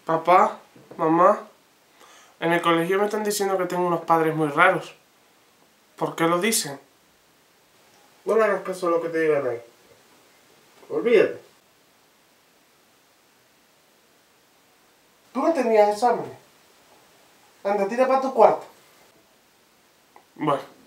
Papá, mamá, en el colegio me están diciendo que tengo unos padres muy raros. ¿Por qué lo dicen? No le hagas caso a lo que te digan ahí. Olvídate. Tú no tenías exámenes. Anda, tira para tu cuarto. Bueno.